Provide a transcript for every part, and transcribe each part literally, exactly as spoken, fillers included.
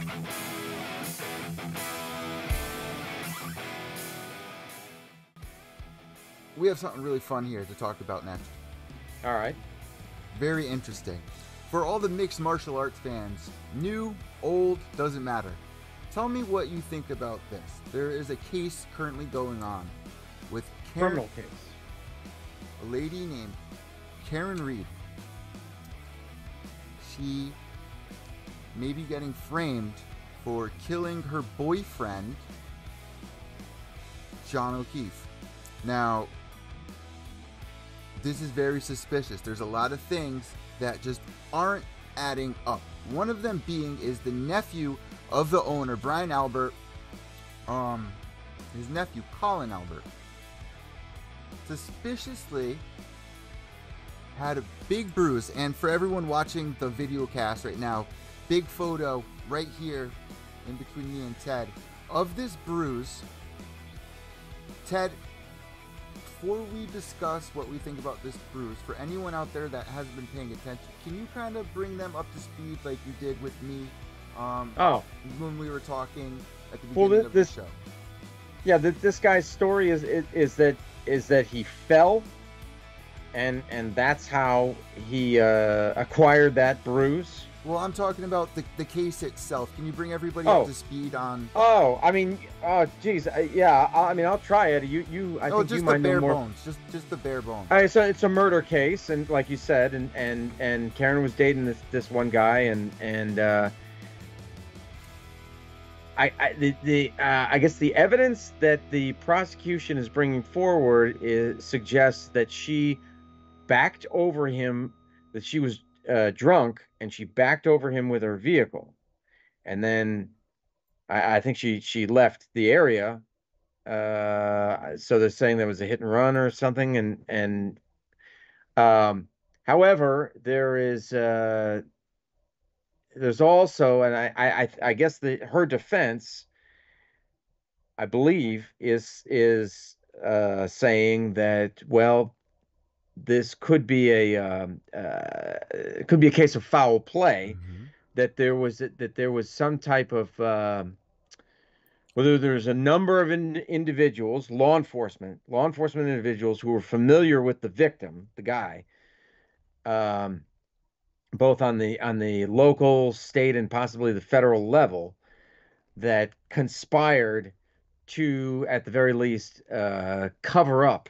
We have something really fun here to talk about next. All right. Very interesting. For all the mixed martial arts fans, new, old, doesn't matter. Tell me what you think about this. There is a case currently going on with Karen, criminal case. A lady named Karen Reed. She may be getting framed for killing her boyfriend, John O'Keefe. Now, this is very suspicious. There's a lot of things that just aren't adding up. One of them being is the nephew of the owner, Brian Albert, um, his nephew, Colin Albert, suspiciously had a big bruise. And for everyone watching the video cast right now, big photo right here in between me and Ted of this bruise. Ted, before we discuss what we think about this bruise, for anyone out there that hasn't been paying attention, can you kind of bring them up to speed like you did with me um, oh. when we were talking at the well, beginning this, of the show? Yeah, the, this guy's story is, is is that is that he fell, and and that's how he uh, acquired that bruise. Well, I'm talking about the, the case itself. Can you bring everybody oh. up to speed on? Oh, I mean, oh, geez, uh, yeah. I, I mean, I'll try it. You, you. I oh, think just you the might bare know more. bones. Just, just the bare bones. All right, so it's a murder case, and like you said, and and and Karen was dating this this one guy, and and uh, I, I the the uh, I guess the evidence that the prosecution is bringing forward is suggests that she backed over him, that she was uh, drunk, and she backed over him with her vehicle, and then I, I think she she left the area. Uh, so they're saying there was a hit and run or something, and and um, however, there is uh, there's also, and I I I guess the her defense, I believe, is is uh, saying that, well, this could be a um, uh, it could be a case of foul play, Mm-hmm. that there was that there was some type of um, whether there's a number of in, individuals, law enforcement, law enforcement individuals who were familiar with the victim, the guy, um, both on the on the local, state, and possibly the federal level, that conspired to, at the very least, uh, cover up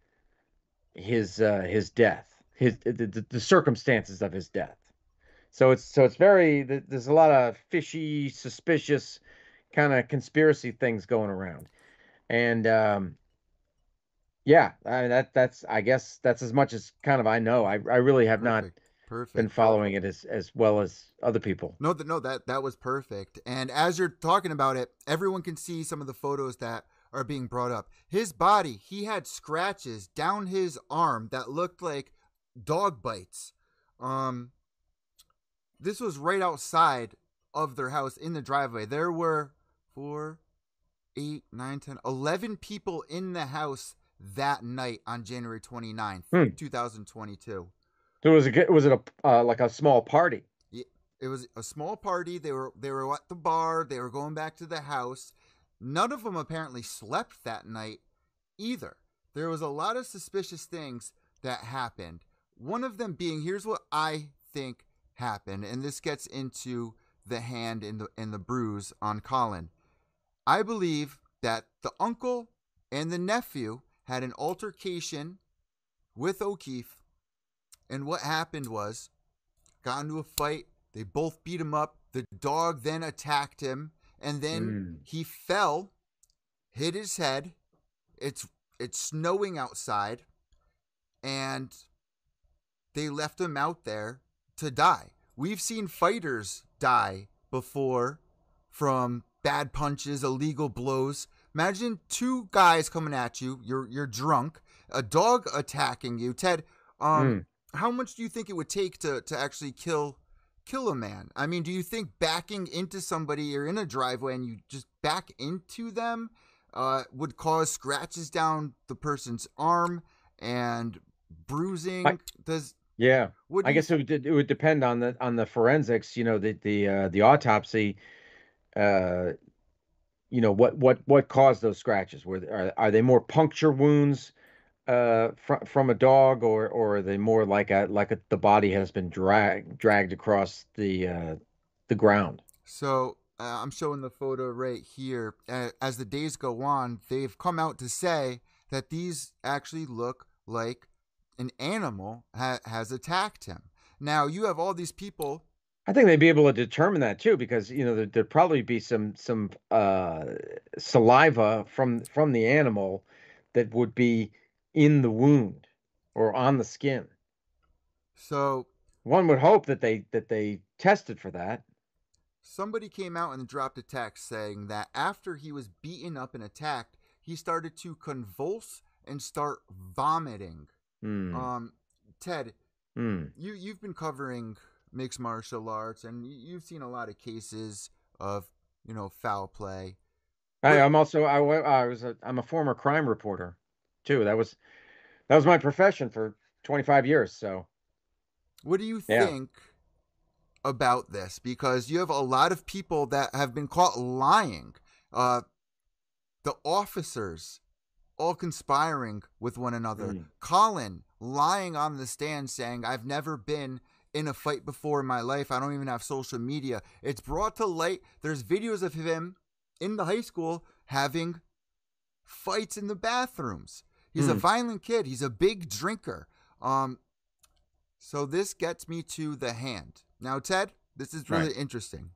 his uh, his death, his the, the, the circumstances of his death. So it's so it's very there's a lot of fishy, suspicious kind of conspiracy things going around, and um, yeah, I mean, that that's I guess that's as much as kind of I know. I I really have Perfect. not Perfect. been following it as as well as other people. No, that no, that that was perfect. And as you're talking about it, everyone can see some of the photos that are being brought up. His body, he had scratches down his arm that looked like dog bites. Um, this was right outside of their house in the driveway. There were four, eight, nine, ten, eleven people in the house that night on January twenty-ninth, hmm. two thousand twenty-two. So was it was it a uh, like a small party? It was a small party. They were they were at the bar. They were going back to the house. None of them apparently slept that night either. There was a lot of suspicious things that happened. One of them being, here's what I think happened, and this gets into the hand and the and the bruise on Colin. I believe that the uncle and the nephew had an altercation with O'Keefe, and what happened was, got into a fight. They both beat him up. The dog then attacked him, and then mm. he fell, hit his head. It's it's snowing outside, and they left him out there to die. We've seen fighters die before from bad punches, illegal blows. Imagine two guys coming at you. You're you're drunk. A dog attacking you. Ted, um, mm. how much do you think it would take to to actually kill? kill a man? I mean, do you think backing into somebody or in a driveway and you just back into them uh, would cause scratches down the person's arm and bruising? I, Does yeah? Would I you, guess it would it would depend on the on the forensics. You know, the the uh, the autopsy uh, you know, what what what caused those scratches? Were are are they more puncture wounds uh from from a dog, or or are they more like a like a, the body has been dragged dragged across the uh the ground? So uh, I'm showing the photo right here. Uh, as the days go on, they've come out to say that these actually look like an animal ha- has attacked him. Now you have all these people. I think they'd be able to determine that too, because you know there, there'd probably be some some uh saliva from from the animal that would be in the wound or on the skin. So One would hope that they that they tested for that. somebody came out and dropped a text saying that after he was beaten up and attacked, he started to convulse and start vomiting. Hmm. Um, Ted, Hmm. you you've been covering mixed martial arts, and you've seen a lot of cases of you know foul play. I, What I'm also I, wa- I was a, I'm a former crime reporter too. That was that was my profession for twenty-five years. So what do you yeah. think about this? Because you have a lot of people that have been caught lying. Uh, the officers all conspiring with one another. Hmm. Colin lying on the stand saying, I've never been in a fight before in my life. I don't even have social media. It's brought to light. There's videos of him in the high school having fights in the bathrooms. He's a Hmm. violent kid. He's a big drinker. Um, so this gets me to the hand. Now, Ted, this is Right. really interesting.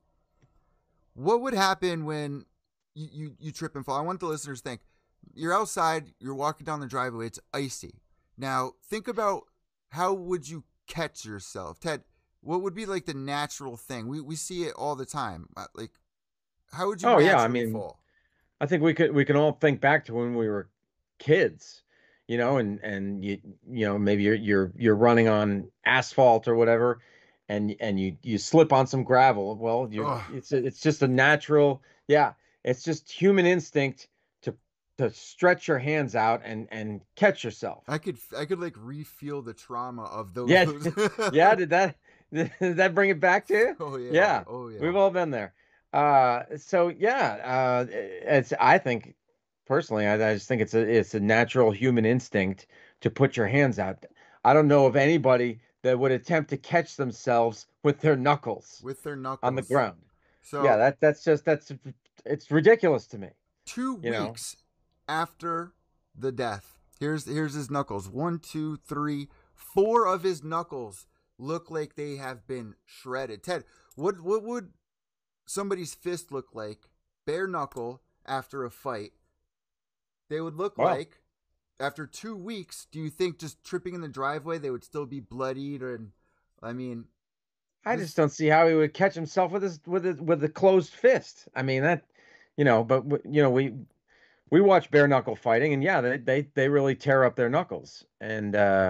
What would happen when you, you, you trip and fall? I want the listeners to think you're outside, you're walking down the driveway, it's icy. Now, think about how would you catch yourself? Ted, what would be like the natural thing? We, we see it all the time. Uh, Like, how would you Oh yeah. I naturally mean, fall? I think we could we can all think back to when we were kids, you know, and and you you know maybe you're you're you're running on asphalt or whatever, and and you you slip on some gravel. Well, you Ugh. it's a, it's just a natural, yeah, it's just human instinct to to stretch your hands out and and catch yourself. I could I could like re-feel the trauma of those. Yeah, yeah. Did that did that bring it back to you? Oh yeah, Yeah, oh yeah. we've all been there. Uh, so yeah, uh, it's I think personally, I, I just think it's a it's a natural human instinct to put your hands out. I don't know of anybody that would attempt to catch themselves with their knuckles With their on the knuckles. ground. Yeah, So that that's just that's it's ridiculous to me, two you know. weeks after the death, here's here's his knuckles. One, two, three, four of his knuckles look like they have been shredded. Ted, what what would somebody's fist look like, bare knuckle, after a fight? They would look Well, like after two weeks. Do you think just tripping in the driveway they would still be bloodied? Or, I mean, I just this don't see how he would catch himself with his with his, with a closed fist. I mean that, you know, but w- you know we we watch bare knuckle fighting, and yeah, they they they really tear up their knuckles, and uh,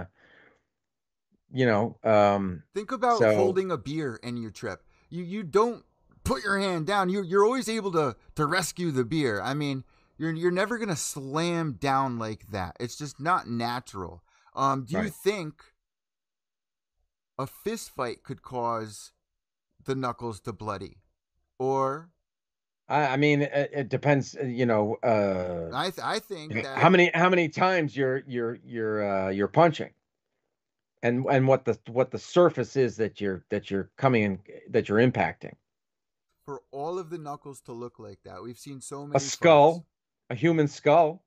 you know, um, think about so holding a beer in your trip. You you don't put your hand down. You you're always able to to rescue the beer. I mean, you're you're never gonna slam down like that. It's just not natural. Um, do you right. think a fist fight could cause the knuckles to bloody, or I, I mean, it, it depends, uh, you know, uh, I th- I think how that many how many times you're you're you're uh, you're punching, and and what the what the surface is that you're that you're coming in that you're impacting. for all of the knuckles to look like that, we've seen so A many fights. skull, a human skull.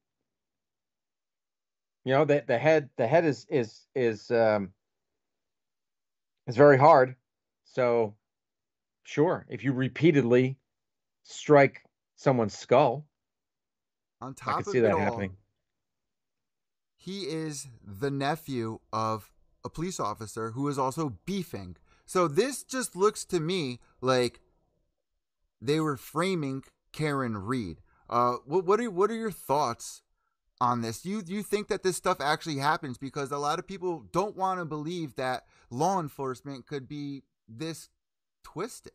You know, the the head the head is is is um is very hard. So sure, if you repeatedly strike someone's skull, On I could top see of it that all, happening. he is the nephew of a police officer who is also beefing. So this just looks to me like they were framing Karen Reed. Uh, what what are what are your thoughts on this? Do you do you think that this stuff actually happens? Because a lot of people don't want to believe that law enforcement could be this twisted.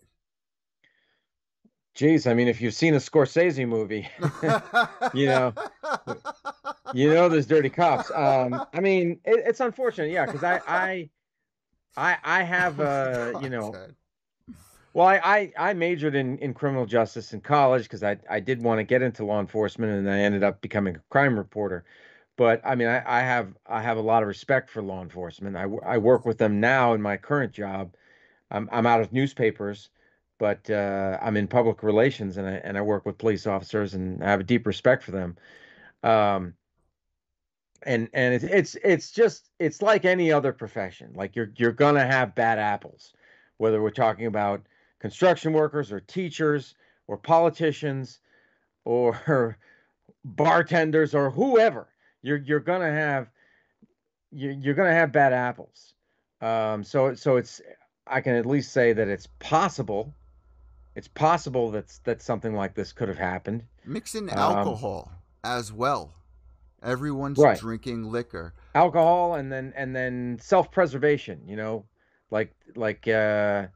Geez, I mean, if you've seen a Scorsese movie, you know, you know there's dirty cops. Um, I mean, it, it's unfortunate, yeah, because I, I, I, I have, Oh my uh, you God, know, Ted. Well, I, I, I majored in, in criminal justice in college because I, I did want to get into law enforcement, and I ended up becoming a crime reporter. But I mean, I, I have I have a lot of respect for law enforcement. I, w- I work with them now in my current job. I'm I'm out of newspapers, but uh, I'm in public relations, and I and I work with police officers, and I have a deep respect for them. Um, and and it's it's it's just it's like any other profession. Like you're you're gonna have bad apples, whether we're talking about construction workers or teachers or politicians or bartenders or whoever. You're you're gonna have you're, you're gonna have bad apples. Um, so so it's I can at least say that it's possible. It's possible that's that something like this could have happened. Mix in Um, alcohol as well. Everyone's right. drinking liquor. Alcohol and then and then self-preservation, you know, like like uh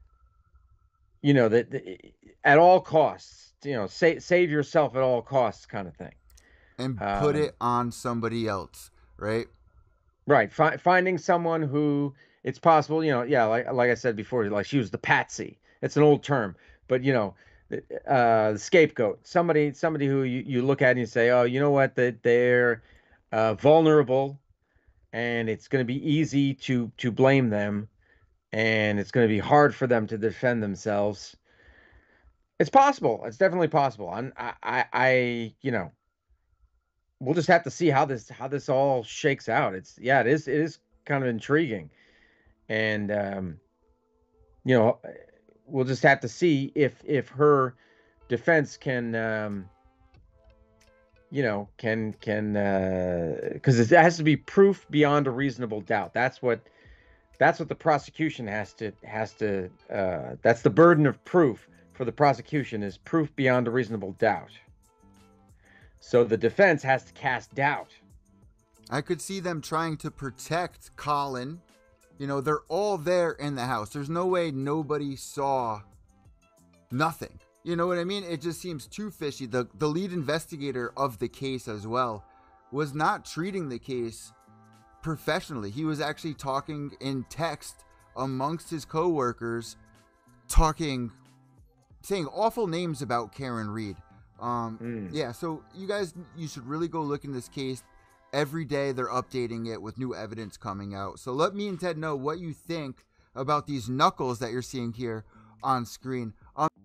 you know that at all costs, you know, save save yourself at all costs kind of thing. And put Um it on somebody else, right? right, fi finding someone who it's possible, you know, yeah, like like I said before, like she was the patsy. It's an old term, but you know, uh the scapegoat. Somebody somebody who you, you look at and you say, "Oh, you know what? That they're uh vulnerable and it's going to be easy to to blame them and it's going to be hard for them to defend themselves." It's possible. It's definitely possible. I'm, I, I, I, you know, we'll just have to see how this how this all shakes out. It's yeah, it is it is kind of intriguing, and um, you know, we'll just have to see if if her defense can, um, you know, can can because it has to be proof beyond a reasonable doubt. That's what that's what the prosecution has to has to uh, that's the burden of proof for the prosecution is proof beyond a reasonable doubt. So the defense has to cast doubt. I could see them trying to protect Colin. You know, they're all there in the house. There's no way nobody saw nothing. You know what I mean? It just seems too fishy. The the lead investigator of the case as well was not treating the case professionally. He was actually talking in text amongst his coworkers, talking, saying awful names about Karen Reed. Um, Mm. yeah, so you guys, you should really go look in this case. Every day they're updating it with new evidence coming out. So let me and Ted know what you think about these knuckles that you're seeing here on screen. Um,